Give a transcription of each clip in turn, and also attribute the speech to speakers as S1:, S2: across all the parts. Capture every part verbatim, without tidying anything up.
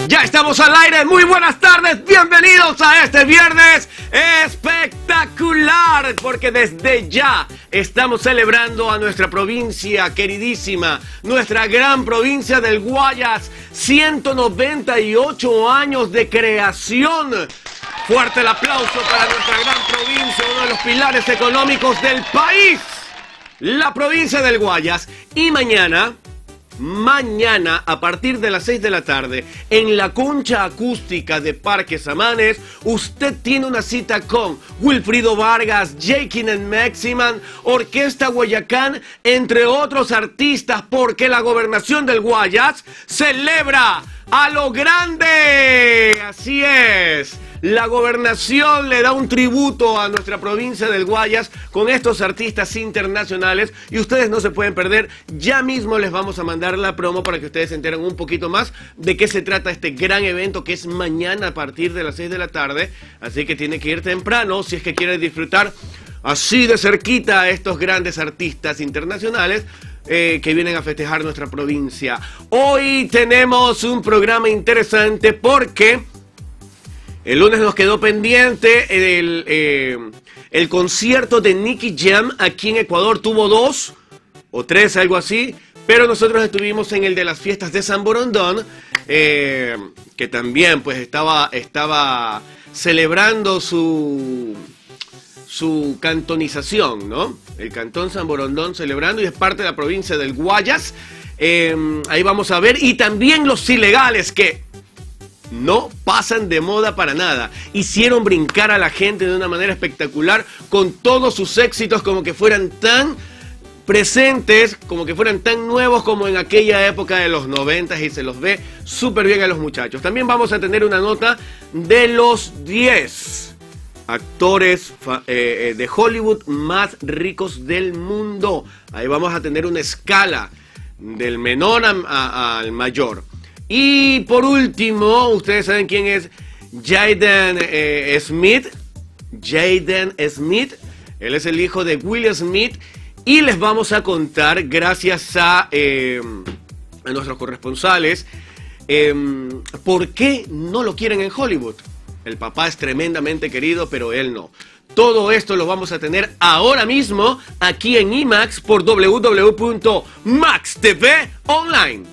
S1: Ya estamos al aire, muy buenas tardes, bienvenidos a este viernes espectacular, porque desde ya estamos celebrando a nuestra provincia queridísima, nuestra gran provincia del Guayas, ciento noventa y ocho años de creación. Fuerte el aplauso para nuestra gran provincia, uno de los pilares económicos del país, la provincia del Guayas. Y mañana... Mañana, a partir de las seis de la tarde, en la concha acústica de Parque Samanes, usted tiene una cita con Wilfrido Vargas, Jakin and Maximan, Orquesta Guayacán, entre otros artistas, porque la gobernación del Guayas celebra a lo grande. Así es. La gobernación le da un tributo a nuestra provincia del Guayas con estos artistas internacionales y ustedes no se pueden perder. Ya mismo les vamos a mandar la promo para que ustedes se enteren un poquito más de qué se trata este gran evento que es mañana a partir de las seis de la tarde. Así que tiene que ir temprano si es que quiere disfrutar así de cerquita a estos grandes artistas internacionales eh, que vienen a festejar nuestra provincia. Hoy tenemos un programa interesante porque... el lunes nos quedó pendiente el, eh, el concierto de Nicky Jam aquí en Ecuador. Tuvo dos o tres, algo así. Pero nosotros estuvimos en el de las fiestas de San Borondón, eh, que también pues estaba, estaba celebrando su, su cantonización, ¿no? El Cantón San Borondón celebrando y es parte de la provincia del Guayas. Eh, ahí vamos a ver. Y también los ilegales que... no pasan de moda para nada. Hicieron brincar a la gente de una manera espectacular con todos sus éxitos, como que fueran tan presentes, como que fueran tan nuevos como en aquella época de los noventas, y se los ve súper bien a los muchachos. También vamos a tener una nota de los diez actores eh, de Hollywood más ricos del mundo. Ahí vamos a tener una escala del menor a, a, al mayor. Y por último, ustedes saben quién es Jaden eh, Smith. Jaden Smith, él es el hijo de Will Smith. Y les vamos a contar, gracias a, eh, a nuestros corresponsales, eh, por qué no lo quieren en Hollywood. El papá es tremendamente querido, pero él no. Todo esto lo vamos a tener ahora mismo aquí en IMAX por w w w punto max t v online.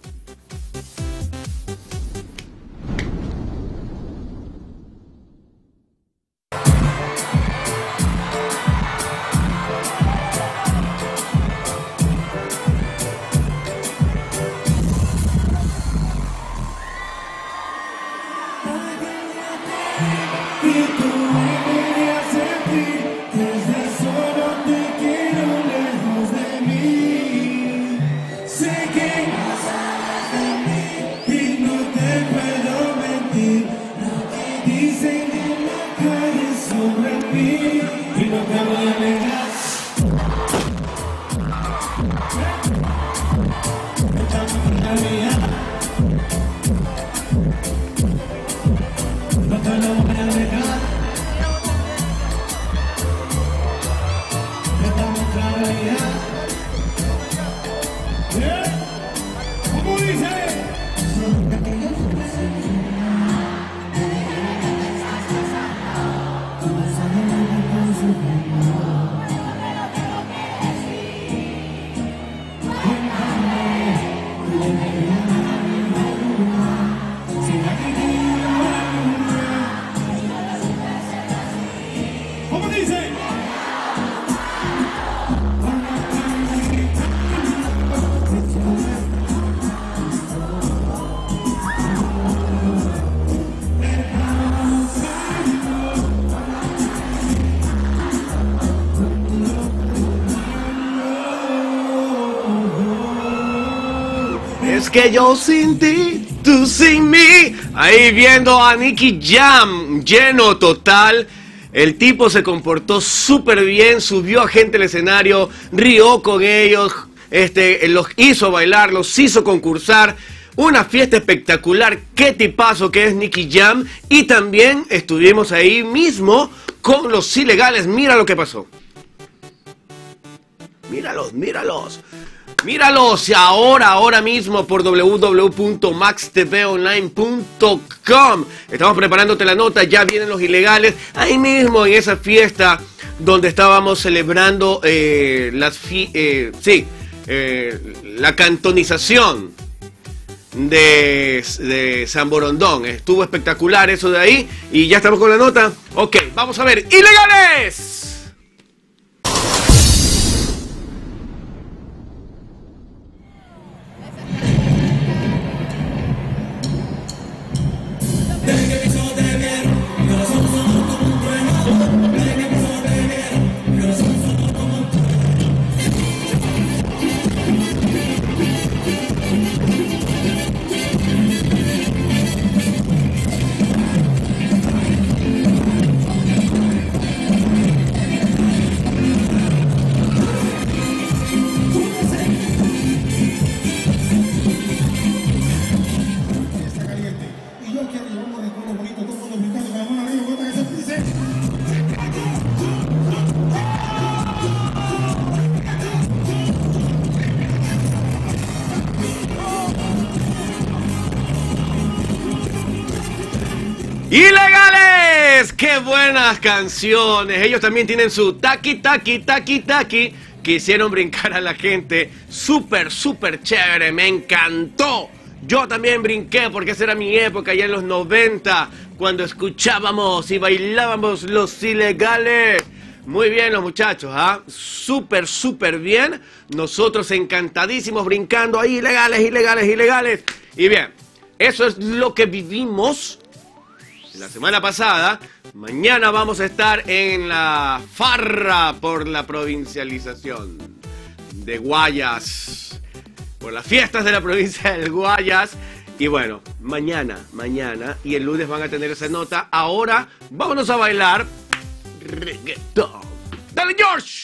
S1: Es que yo sin ti, tú sin mí. Ahí viendo a Nicky Jam, lleno total. El tipo se comportó súper bien, subió a gente al escenario, rió con ellos, este, los hizo bailar, los hizo concursar. Una fiesta espectacular, qué tipazo que es Nicky Jam. Y también estuvimos ahí mismo con los ilegales. Mira lo que pasó. Míralos, míralos. Míralos ahora, ahora mismo por w w w punto max t v online punto com. Estamos preparándote la nota, ya vienen los ilegales. Ahí mismo en esa fiesta donde estábamos celebrando eh, las fi eh, sí, eh, la cantonización de, de San Borondón. Estuvo espectacular eso de ahí. Y ya estamos con la nota. Ok, vamos a ver. ¡Ilegales! ¡Ilegales! ¡Qué buenas canciones! Ellos también tienen su taqui, taqui, taqui, taqui. Quisieron brincar a la gente. Súper, súper chévere. Me encantó. Yo también brinqué porque esa era mi época, ya en los noventa, cuando escuchábamos y bailábamos los ilegales. Muy bien los muchachos, ¿ah? ¿eh? Súper, súper bien. Nosotros encantadísimos brincando ahí, ilegales, ilegales, ilegales. Y bien, eso es lo que vivimos la semana pasada. Mañana vamos a estar en la farra por la provincialización de Guayas, por las fiestas de la provincia del Guayas. Y bueno, mañana, mañana y el lunes van a tener esa nota. Ahora vámonos a bailar reggaetón. ¡Dale, George!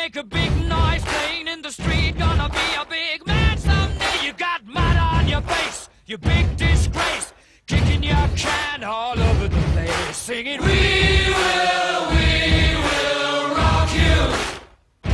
S2: make a big noise playing in the street. Gonna be a big man someday. You got mud on your face, you big disgrace. Kicking your can all over the place, singing, we will, we will rock you.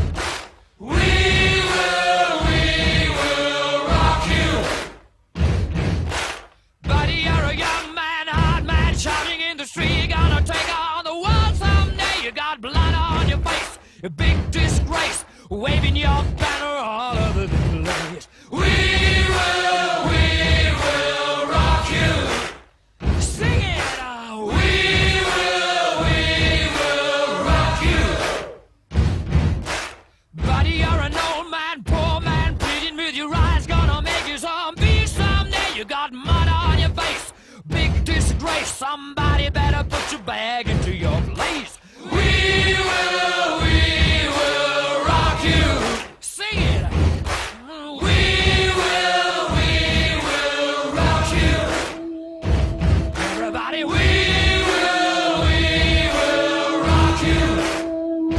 S2: We will, we will rock you. Buddy, you're a young man, hard man, shouting in the street. Gonna take on the world someday. You got blood on your face, a big disgrace, waving your banner all over the place. We will, we will rock you. Sing it out. We will, we will rock you. Buddy, you're an old man, poor man, pleading with your eyes. Gonna make you zombie someday. You got mud on your face, big disgrace. Somebody better put your bag into your place. We will, we will rock you. Sing it. We will, we will rock you. Everybody, we will, we will rock you.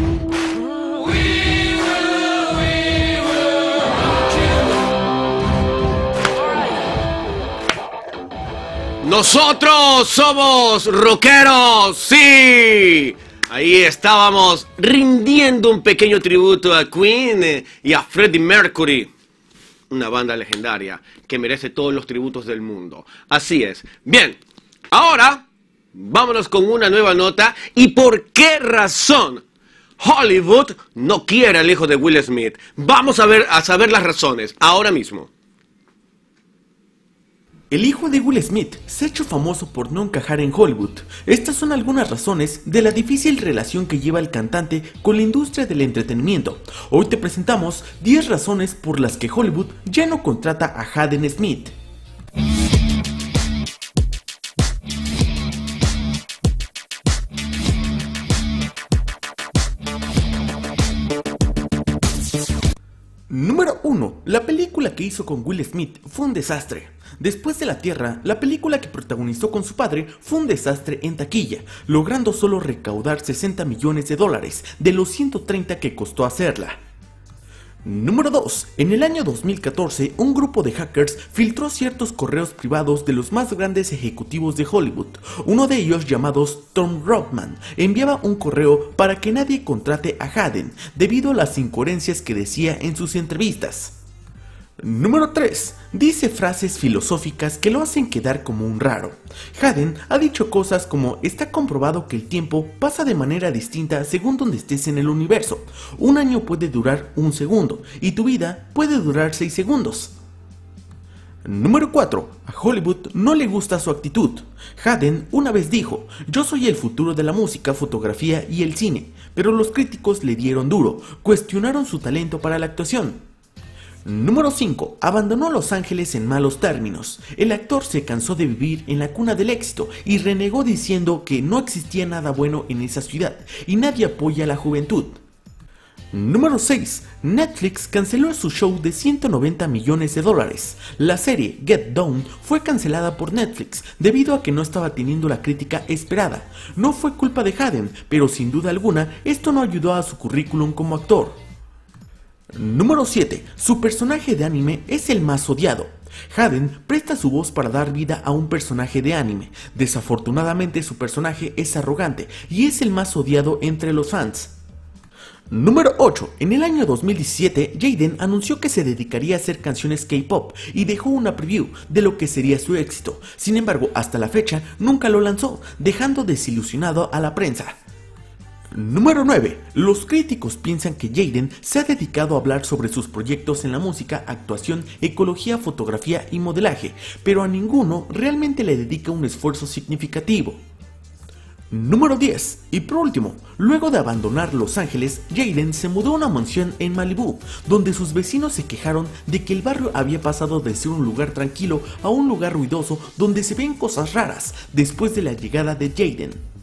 S2: We will, we will rock you. All right.
S1: Nosotros somos rockeros, sí. Ahí estábamos rindiendo un pequeño tributo a Queen eh, y a Freddie Mercury, una banda legendaria que merece todos los tributos del mundo. Así es. Bien, ahora vámonos con una nueva nota. ¿Y por qué razón Hollywood no quiere al hijo de Will Smith? Vamos a ver, a saber las razones ahora mismo.
S3: El hijo de Will Smith se ha hecho famoso por no encajar en Hollywood. Estas son algunas razones de la difícil relación que lleva el cantante con la industria del entretenimiento. Hoy te presentamos diez razones por las que Hollywood ya no contrata a Jaden Smith. Número uno. La película que hizo con Will Smith fue un desastre. Después de La Tierra, la película que protagonizó con su padre fue un desastre en taquilla, logrando solo recaudar sesenta millones de dólares de los ciento treinta que costó hacerla. Número dos. En el año dos mil catorce, un grupo de hackers filtró ciertos correos privados de los más grandes ejecutivos de Hollywood. Uno de ellos, llamado Tom Rodman, enviaba un correo para que nadie contrate a Jaden, debido a las incoherencias que decía en sus entrevistas. Número tres. Dice frases filosóficas que lo hacen quedar como un raro. Jaden ha dicho cosas como: está comprobado que el tiempo pasa de manera distinta según donde estés en el universo. Un año puede durar un segundo y tu vida puede durar seis segundos. Número cuatro. A Hollywood no le gusta su actitud. Jaden una vez dijo: yo soy el futuro de la música, fotografía y el cine, pero los críticos le dieron duro, cuestionaron su talento para la actuación. Número cinco. Abandonó Los Ángeles en malos términos. El actor se cansó de vivir en la cuna del éxito y renegó diciendo que no existía nada bueno en esa ciudad y nadie apoya a la juventud. Número seis. Netflix canceló su show de ciento noventa millones de dólares. La serie Get Down fue cancelada por Netflix debido a que no estaba teniendo la crítica esperada. No fue culpa de Jaden, pero sin duda alguna esto no ayudó a su currículum como actor. Número siete. Su personaje de anime es el más odiado. Jaden presta su voz para dar vida a un personaje de anime. Desafortunadamente su personaje es arrogante y es el más odiado entre los fans. Número ocho. En el año dos mil diecisiete, Jaden anunció que se dedicaría a hacer canciones K-pop y dejó una preview de lo que sería su éxito. Sin embargo, hasta la fecha nunca lo lanzó, dejando desilusionado a la prensa. Número nueve. Los críticos piensan que Jaden se ha dedicado a hablar sobre sus proyectos en la música, actuación, ecología, fotografía y modelaje, pero a ninguno realmente le dedica un esfuerzo significativo. Número diez. Y por último, luego de abandonar Los Ángeles, Jaden se mudó a una mansión en Malibú, donde sus vecinos se quejaron de que el barrio había pasado de ser un lugar tranquilo a un lugar ruidoso donde se ven cosas raras después de la llegada de Jaden.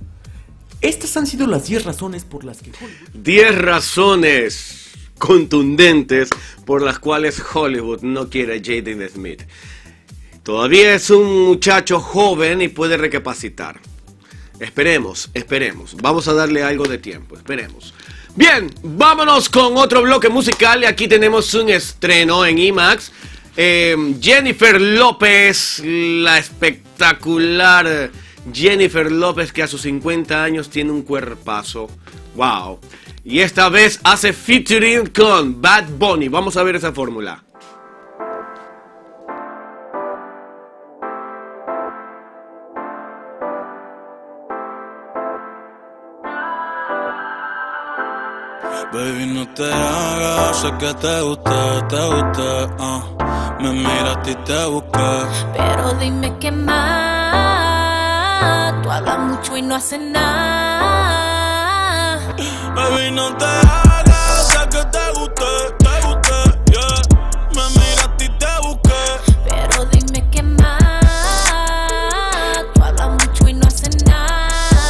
S3: Estas han sido las diez razones por las que Hollywood...
S1: diez razones contundentes por las cuales Hollywood no quiere a Jaden Smith. Todavía es un muchacho joven y puede recapacitar. Esperemos, esperemos. Vamos a darle algo de tiempo, esperemos. Bien, vámonos con otro bloque musical. Y aquí tenemos un estreno en IMAX. Eh, Jennifer López, la espectacular Jennifer López, que a sus cincuenta años tiene un cuerpazo. Wow. Y esta vez hace featuring con Bad Bunny. Vamos a ver esa fórmula.
S4: Baby, no te hagas, sé que te gusta, te gusta, uh. Me miraste y te busqué.
S5: Pero dime qué más. Tú hablas mucho y no haces nada.
S4: Baby, no te hagas, sé que te gusta, te gusta, yeah. Me miraste y te busqué.
S5: Pero dime qué más. Tú hablas mucho y no haces nada.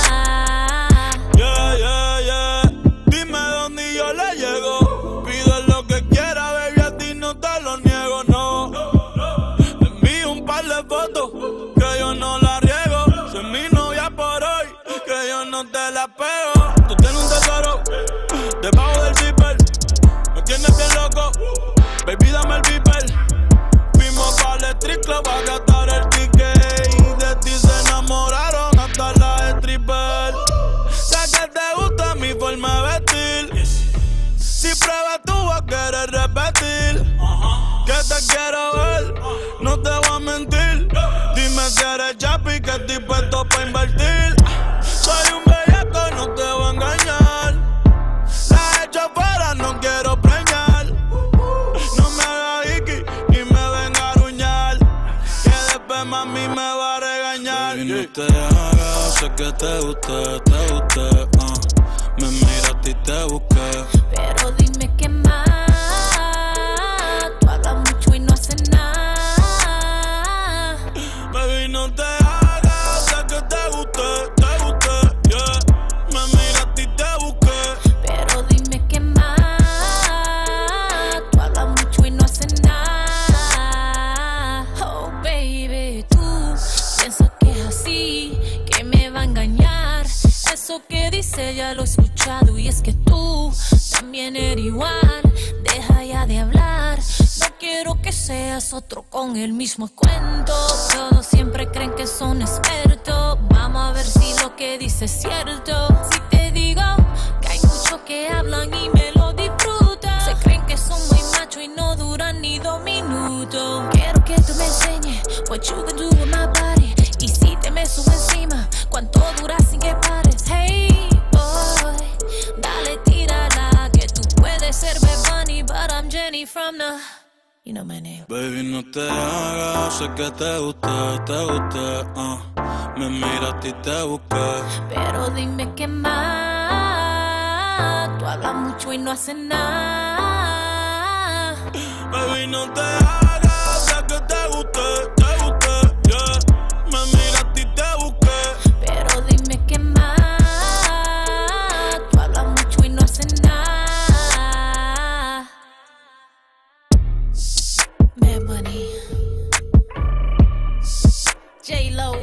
S4: Yeah, yeah, yeah. Dime dónde y yo le llego. Pide lo que quiera, baby, a ti no te lo niego, no. Te envío un par de fotos que yo no la riego. Soy mi novia por hoy, que yo no te la pego. Tú tienes un tesoro debajo del zipper. Me tienes bien loco, baby, dame el beeper. Fuimos para el street club a gastar el ticket. Y de ti se enamoraron hasta las strippers. Sé que te gusta mi forma de vestir. Si pruebas tú vas a querer repetir. Que te quiero ver, no te voy a mentir. Dime si eres chapi, que estoy puesto pa' invertir. Soy un bellaco, no te voy a engañar. La he hecho fuera, no quiero preñar. No me hagas iki, ni me venga a aruñar. Que después mami me va a regañar. Baby, no te hagas, sé que te gusta, te gusta, uh. Me miraste y te busqué.
S5: Pero dime qué más. Tú hablas mucho y no haces nada.
S4: Baby, no te hagas, sé que te gusta, te gusta, yeah. Me miraste y te busqué.
S5: Pero dime qué más. Tú hablas mucho y no haces nada. Oh baby, tú piensas que es así, que me va a engañar. Eso que dice ya lo he escuchado. Y es que tú también eres igual. Deja ya de hablar. No quiero que seas otro con el mismo cuento. Todos siempre creen que son expertos. Vamos a ver si lo que dices es cierto. Si te digo que hay muchos que hablan y me lo disfrutan. Se creen que son muy machos y no duran ni dos minutos. Quiero que tú me enseñes what you can do with my body. Y si te me subo encima, cuánto dura sin que pares. Hey boy, dale, tírala, que tú puedes ser Bad Bunny, but I'm Jenny from the, you know my name.
S4: Baby, no te hagas, sé que te gusta, te gusta, uh. Me miraste y te busqué.
S5: Pero dime qué más. Tú hablas mucho y no haces nada.
S4: Baby, no te hagas, sé que te gusta, te gusta, yeah. Me miraste y te busqué.
S5: Pero dime qué más. Tú hablas mucho y no haces nada. Bad Bunny, J-Lo.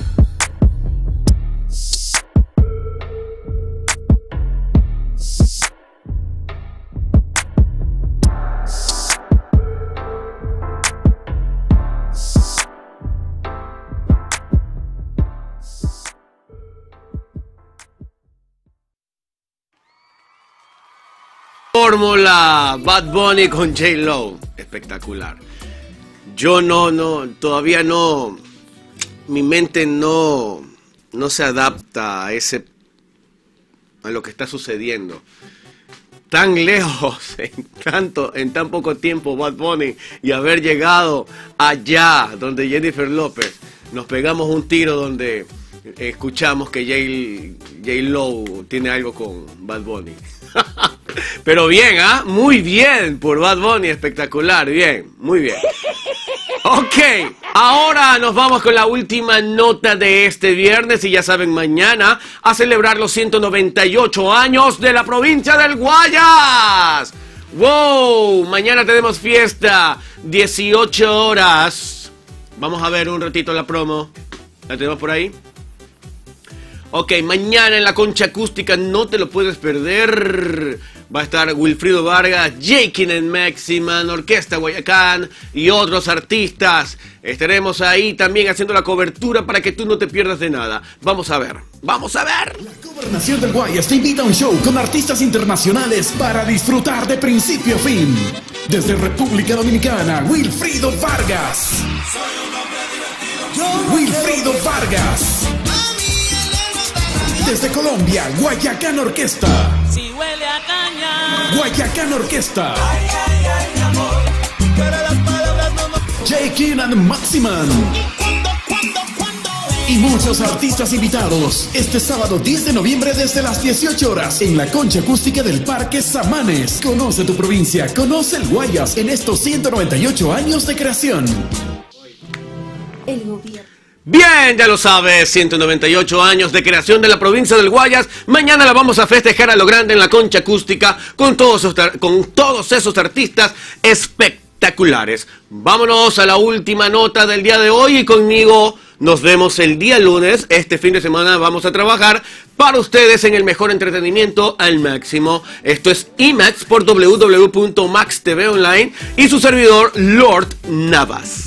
S1: Fórmula Bad Bunny con J-Lo. Espectacular. Yo no, no, todavía no. Mi mente no, no se adapta a ese, a lo que está sucediendo. Tan lejos, en tanto, en tan poco tiempo, Bad Bunny, y haber llegado allá donde Jennifer López. Nos pegamos un tiro donde escuchamos que J-Lo tiene algo con Bad Bunny. Pero bien, ¿ah? ¿eh? Muy bien por Bad Bunny, espectacular, bien, muy bien. Ok, ahora nos vamos con la última nota de este viernes y ya saben, mañana a celebrar los ciento noventa y ocho años de la provincia del Guayas. ¡Wow! Mañana tenemos fiesta, dieciocho horas. Vamos a ver un ratito la promo. ¿La tenemos por ahí? Ok, mañana en la Concha Acústica no te lo puedes perder. Va a estar Wilfrido Vargas, Jakin and Maximan, Orquesta Guayacán y otros artistas. Estaremos ahí también haciendo la cobertura para que tú no te pierdas de nada. Vamos a ver, vamos a ver.
S6: La Gobernación del Guayas te invita a un show con artistas internacionales para disfrutar de principio a fin. Desde República Dominicana, Wilfrido Vargas. Wilfrido Vargas. Desde Colombia, Guayacán Orquesta.
S2: Si huele a caña.
S6: Guayacán Orquesta.
S4: Ay, ay, ay, amor, pero las palabras no nos...
S6: Jakin and Maximan.
S4: ¿Cuándo, cuándo, cuándo?
S6: Y muchos artistas invitados. Este sábado diez de noviembre desde las dieciocho horas en la Concha Acústica del Parque Samanes. Conoce tu provincia, conoce el Guayas en estos ciento noventa y ocho años de creación.
S7: El gobierno.
S1: Bien, ya lo sabes, ciento noventa y ocho años de creación de la provincia del Guayas. Mañana la vamos a festejar a lo grande en la Concha Acústica con todos esos, con todos esos artistas espectaculares. Vámonos a la última nota del día de hoy y conmigo nos vemos el día lunes. Este fin de semana vamos a trabajar para ustedes en el mejor entretenimiento al máximo. Esto es IMAX por doble u doble u doble u punto max t v online y su servidor Lord Navas.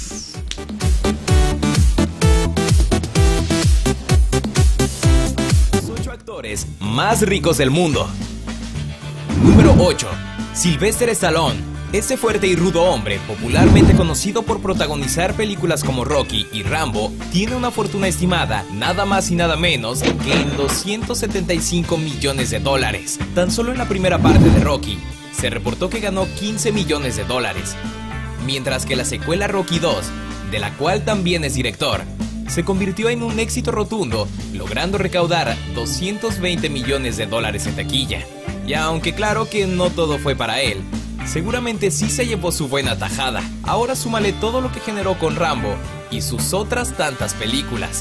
S8: Más ricos del mundo. Número ocho. Sylvester Stallone. Este fuerte y rudo hombre, popularmente conocido por protagonizar películas como Rocky y Rambo, tiene una fortuna estimada nada más y nada menos que en doscientos setenta y cinco millones de dólares. Tan solo en la primera parte de Rocky, se reportó que ganó quince millones de dólares. Mientras que la secuela Rocky dos, de la cual también es director, se convirtió en un éxito rotundo, logrando recaudar doscientos veinte millones de dólares en taquilla. Y aunque claro que no todo fue para él, seguramente sí se llevó su buena tajada. Ahora súmale todo lo que generó con Rambo y sus otras tantas películas.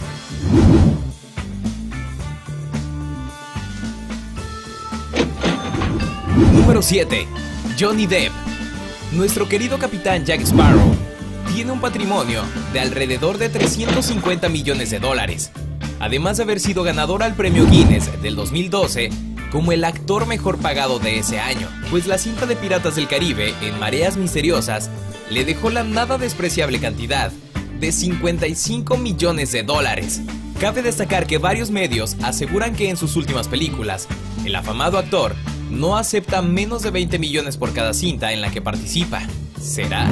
S8: Número siete. Johnny Depp. Nuestro querido capitán Jack Sparrow tiene un patrimonio de alrededor de trescientos cincuenta millones de dólares, además de haber sido ganador al premio Guinness del dos mil doce como el actor mejor pagado de ese año, pues la cinta de Piratas del Caribe en Mareas Misteriosas le dejó la nada despreciable cantidad de cincuenta y cinco millones de dólares. Cabe destacar que varios medios aseguran que en sus últimas películas, el afamado actor no acepta menos de veinte millones por cada cinta en la que participa. ¿Será?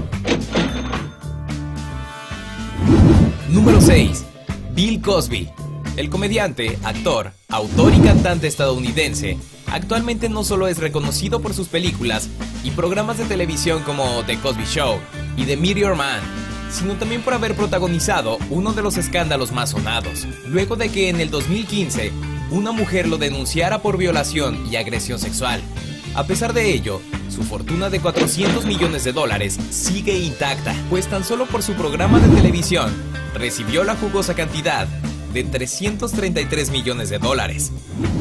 S8: Número seis. Bill Cosby. El comediante, actor, autor y cantante estadounidense, actualmente no solo es reconocido por sus películas y programas de televisión como The Cosby Show y The Meteor Man, sino también por haber protagonizado uno de los escándalos más sonados, luego de que en el dos mil quince una mujer lo denunciara por violación y agresión sexual. A pesar de ello, su fortuna de cuatrocientos millones de dólares sigue intacta, pues tan solo por su programa de televisión recibió la jugosa cantidad de trescientos treinta y tres millones de dólares.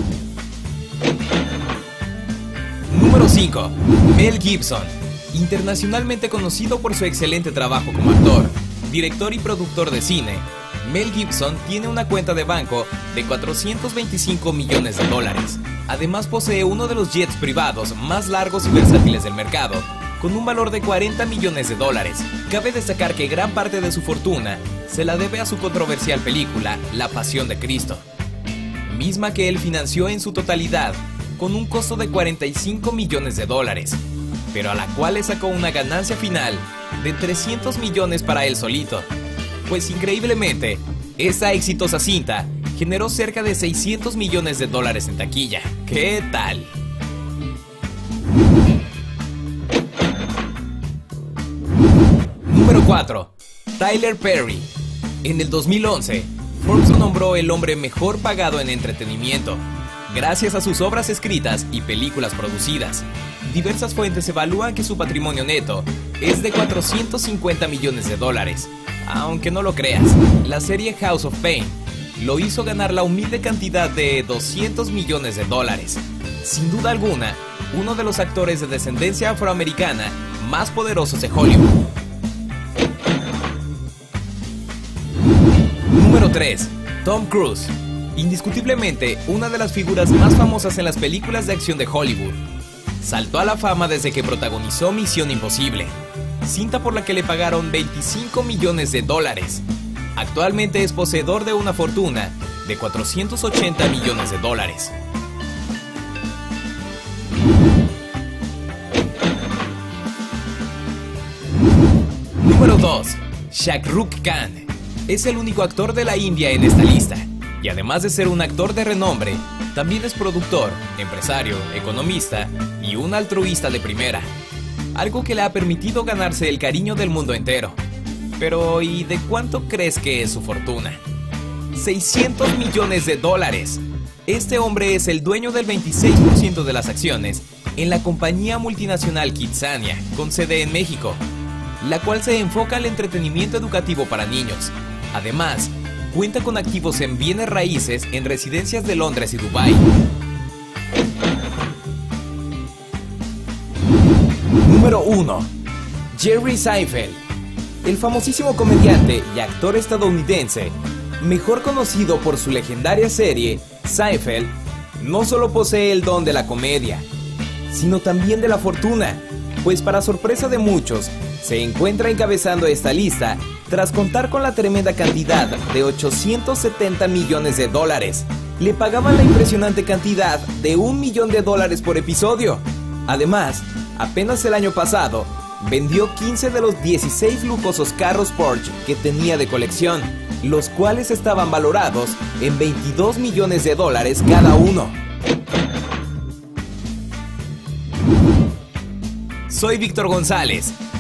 S8: Número cinco. Mel Gibson. Internacionalmente conocido por su excelente trabajo como actor, director y productor de cine, Mel Gibson tiene una cuenta de banco de cuatrocientos veinticinco millones de dólares. Además posee uno de los jets privados más largos y versátiles del mercado, con un valor de cuarenta millones de dólares. Cabe destacar que gran parte de su fortuna se la debe a su controversial película La Pasión de Cristo, misma que él financió en su totalidad con un costo de cuarenta y cinco millones de dólares, pero a la cual le sacó una ganancia final de trescientos millones para él solito. Pues increíblemente, esa exitosa cinta generó cerca de seiscientos millones de dólares en taquilla. ¿Qué tal? Número cuatro. Tyler Perry. En el dos mil once, Forbes lo nombró el hombre mejor pagado en entretenimiento, gracias a sus obras escritas y películas producidas. Diversas fuentes evalúan que su patrimonio neto es de cuatrocientos cincuenta millones de dólares. Aunque no lo creas, la serie House of Pain lo hizo ganar la humilde cantidad de doscientos millones de dólares. Sin duda alguna, uno de los actores de descendencia afroamericana más poderosos de Hollywood. Número tres. Tom Cruise. Indiscutiblemente, una de las figuras más famosas en las películas de acción de Hollywood. Saltó a la fama desde que protagonizó Misión Imposible, cinta por la que le pagaron veinticinco millones de dólares. Actualmente es poseedor de una fortuna de cuatrocientos ochenta millones de dólares. Número dos. Shah Rukh Khan. Es el único actor de la India en esta lista. Y además de ser un actor de renombre, también es productor, empresario, economista y un altruista de primera. Algo que le ha permitido ganarse el cariño del mundo entero. Pero, ¿y de cuánto crees que es su fortuna? seiscientos millones de dólares. Este hombre es el dueño del veintiséis por ciento de las acciones en la compañía multinacional Kidzania, con sede en México, la cual se enfoca al entretenimiento educativo para niños. Además, cuenta con activos en bienes raíces en residencias de Londres y Dubái. Número uno. Jerry Seinfeld. El famosísimo comediante y actor estadounidense, mejor conocido por su legendaria serie Seinfeld, no solo posee el don de la comedia, sino también de la fortuna, pues para sorpresa de muchos, se encuentra encabezando esta lista tras contar con la tremenda cantidad de ochocientos setenta millones de dólares. Le pagaban la impresionante cantidad de un millón de dólares por episodio. Además, apenas el año pasado, vendió quince de los dieciséis lujosos carros Porsche que tenía de colección, los cuales estaban valorados en veintidós millones de dólares cada uno. Soy Víctor González